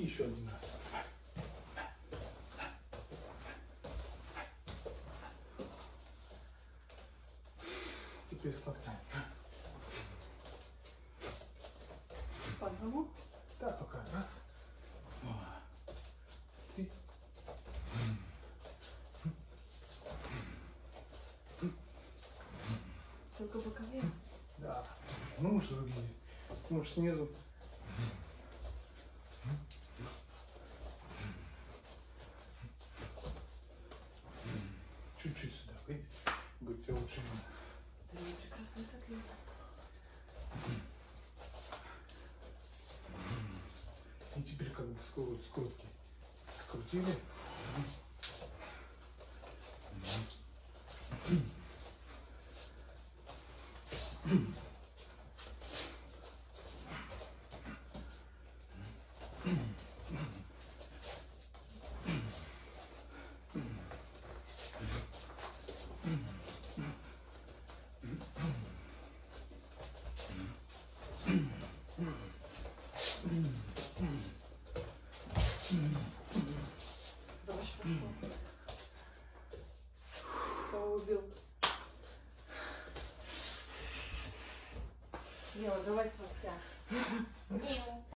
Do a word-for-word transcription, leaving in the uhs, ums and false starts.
И еще один раз. Теперь с локтями. По одному? Да, только раз, два, три. Только боковые? Да. Ну, может, другие. Может, снизу. Чуть-чуть сюда выйдите. Будет тебе лучше видно. Да мне прекрасно так видно. И теперь как бы скрут, скрутки скрутили. Да, очень хорошо. Кого убил? Ева, давай с локтя.